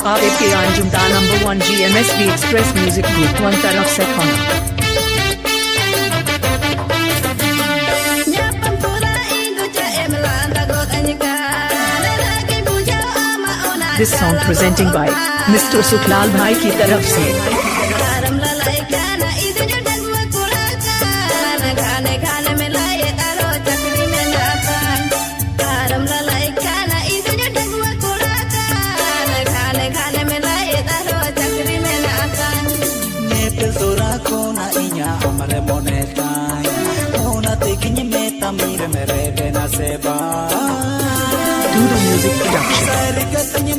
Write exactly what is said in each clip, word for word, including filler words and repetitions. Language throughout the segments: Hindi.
आपके अंजुमदा number one G M S B express music group one तरफ से खाना। This song presenting by mister Sukhlal भाई की तरफ से। Doodle Music Production.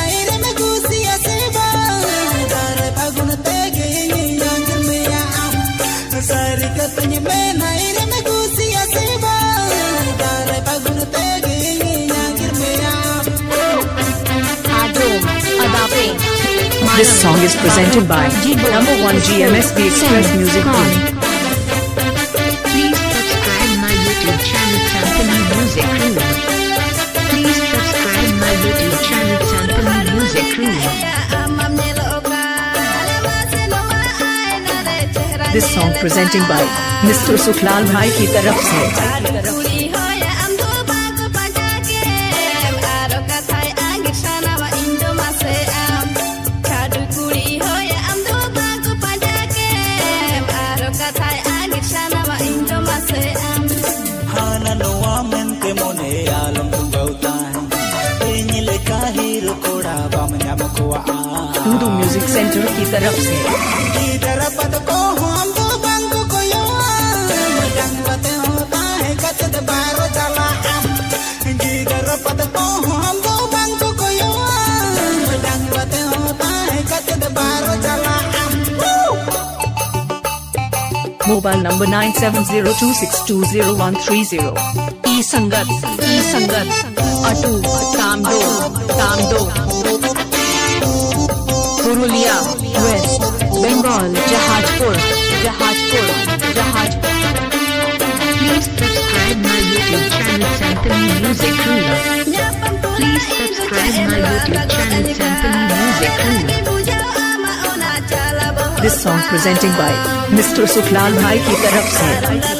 This song is presented by number one G M S B Express Music Group. Please subscribe my YouTube channel Sampani Music Crew. Please subscribe my YouTube channel Sampani Music Crew. This song presenting by mister Sukhlal भाई की तरफ से। Doodle Music Center की तरफ से। Mobile number nine seven zero two six two zero one three zero. ई संगत ई संगत अटू कामदो कामदो Purulia West Bengal Jahajpur Jahajpur Jahajpur. Please subscribe my YouTube channel Sampani Music Crew. Please subscribe my YouTube channel Sampani Music Crew. This song presenting by mister Sukhlal भाई की तरफ से।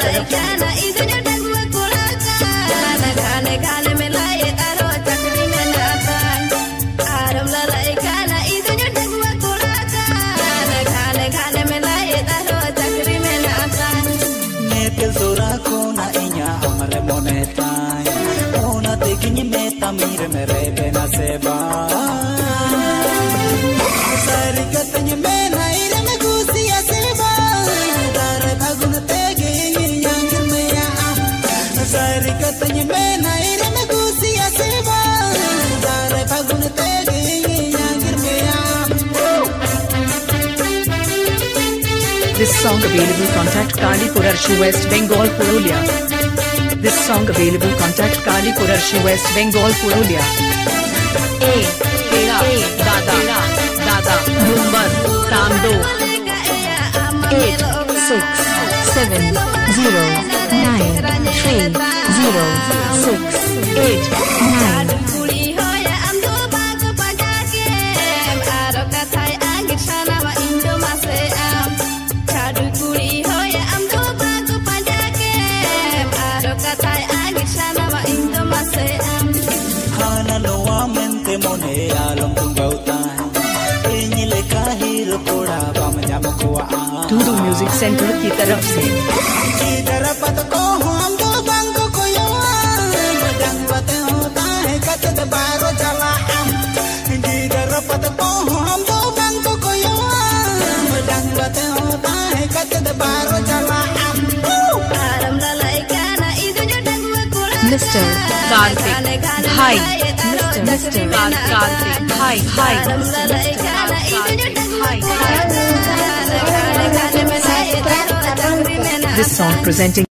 This song available contact Kalipur Arshu West Bengal Purulia. This song available contact Kalipur Arshu West Bengal Purulia. A Tera Dada Dada number Kamdo eight six seven zero nine three zero six eight nine. Doodle Music Center की तरफ से। मिस्टर कार्तिक भाई मिस्टर कार्तिक भाई भाई This song presenting